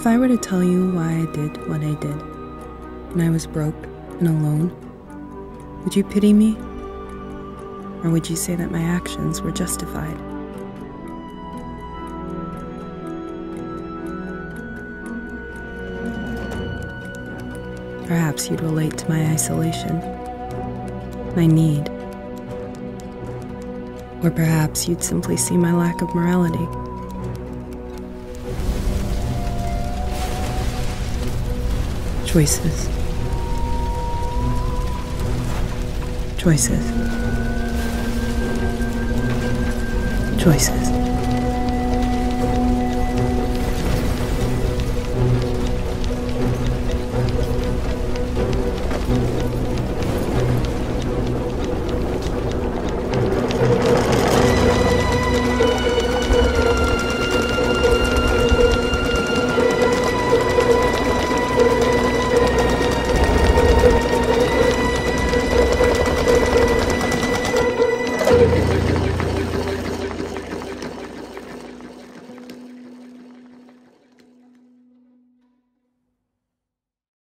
If I were to tell you why I did what I did, when I was broke and alone, would you pity me? Or would you say that my actions were justified? Perhaps you'd relate to my isolation, my need. Or perhaps you'd simply see my lack of morality. Choices. Choices. Choices.